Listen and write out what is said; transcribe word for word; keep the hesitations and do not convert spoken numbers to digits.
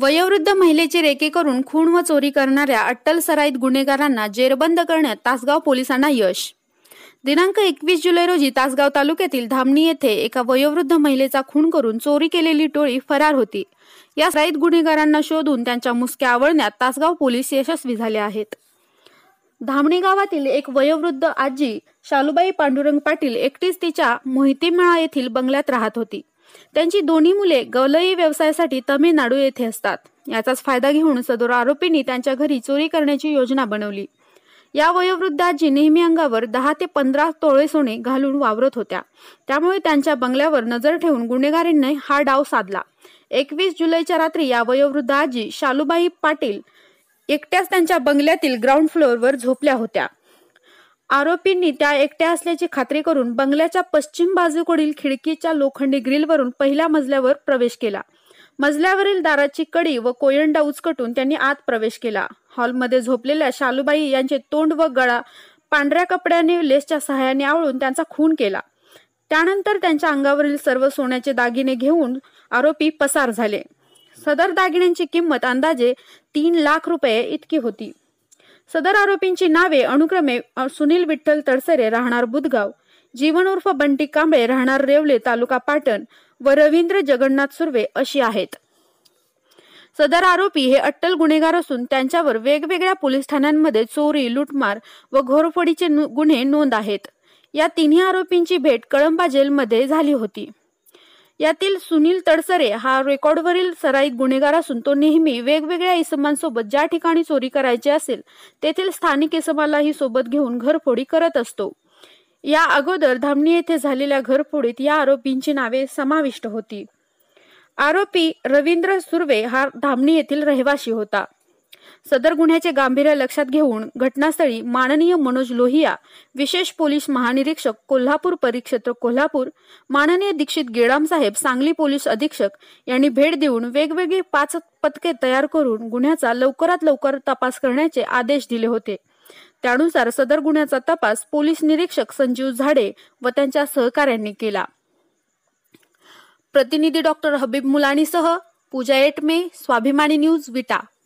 वयोवृद्ध महिलेची रेकी करून खून व चोरी करणाऱ्या अट्टल सराईत गुन्हेगारांना जेरबंद करण्यात तासगाव पोलिसांना यश. दिनांक एकवीस जुलै रोजी तासगाव तालुक्यातील धामणी येथे एका वयोवृद्ध महिलेचा खून करून चोरी केलेली टोळी फरार होती. या सराईत गुन्हेगारांना शोधून त्यांच्या मुसक्या आवळण्यात तासगाव पोलीस यशस्वी झाले आहेत. धामणी गावातील एक वयोवृद्ध आजी शालूबाई पांडुरंग पाटील एकटीच तिच्या मोहितेमाळा येथील बंगल्यात राहत होती. त्यांची दोन्ही मुले गवलई व्यवसायासाठी तामिळनाडू येथे असतात. याचाच फायदा घेऊन सदर आरोपींनी त्यांच्या घरी चोरी करण्याची योजना बनवली. या वयोवृद्ध आजी नेहमी अंगावर दहा ते पंधरा तोळे सोने घालून वावरत होत्या. त्यामुळे त्यांच्या बंगल्यावर नजर ठेवून गुन्हेगारांनी हा डाव साधला. एकवीस जुलैच्या रात्री या वयोवृद्ध आजी शालूबाई पाटील एकट्याच त्यांच्या बंगल्यातील ग्राउंड फ्लोअरवर झोपल्या होत्या. आरोपींनी त्या एकट्या असल्याची खात्री करून बंगल्याच्या पश्चिम बाजूकडील खिडकीच्या लोखंडी ग्रिलवरून पहिल्या मजल्यावर प्रवेश केला. मजल्यावरील दाराची कडी व कोयंडा उचकटून त्यांनी आत प्रवेश केला. हॉलमध्ये झोपलेल्या शालूबाई यांचे तोंड व गळा पांढऱ्या कपड्याने लेसच्या सहाय्याने आवळून त्यांचा खून केला. त्यानंतर त्यांच्या अंगावरील सर्व सोन्याचे दागिने घेऊन आरोपी पसार झाले. सदर दागिन्यांची किंमत अंदाजे तीन लाख रुपये इतकी होती. सदर आरोपींची नावे अनुक्रमे सुनील विठ्ठल तडसरे राहणार बुधगाव, जीवन उर्फ बंटी कांबळे राहणार रेवले तालुका पाटण व रवींद्र जगन्नाथ सुर्वे अशी आहेत. सदर आरोपी हे अट्टल गुन्हेगार असून त्यांच्यावर वेगवेगळ्या पोलीस ठाण्यांमध्ये चोरी, लुटमार व घोरफोडीचे गुन्हे नोंद आहेत. या तिन्ही आरोपींची भेट कळंबा जेलमध्ये झाली होती. यातील सुनील तडसरे हा रेकॉर्डवरील सराईत गुन्हेगार असून तो नेहमी वेगवेगळ्या इसमांसोबत ज्या ठिकाणी चोरी करायची असेल तेथील स्थानिक इसमालाही सोबत घेऊन घरफोडी करत असतो. या अगोदर धामणी येथे झालेल्या घरफोडीत या आरोपींची नावे समाविष्ट होती. आरोपी रवींद्र सुर्वे हा धामणी येथील रहिवासी होता. सदर गुन्ह्याचे गांभीर्य लक्षात घेऊन घटनास्थळी माननीय मनोज लोहिया विशेष पोलीस महानिरीक्षक कोल्हापूर परिक्षेत्र कोल्हापूर, माननीय दीक्षित गेडाम साहेब सांगली पोलीस अधीक्षक यांनी भेट देऊन वेगवेगळी पाच पथके तयार करून गुन्ह्याचा लवकरात लवकर तपास करण्याचे आदेश दिले होते. त्यानुसार सदर गुन्ह्याचा तपास पोलीस निरीक्षक संजीव झाडे व त्यांच्या सहकाऱ्यांनी केला. प्रतिनिधी डॉक्टर हबीब मुलानीसह पूजा एटमे, स्वाभिमानी न्यूज, विटा.